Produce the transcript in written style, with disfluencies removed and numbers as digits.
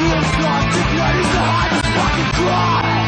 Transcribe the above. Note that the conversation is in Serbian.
Looks like the blood is the hardest fucking cry.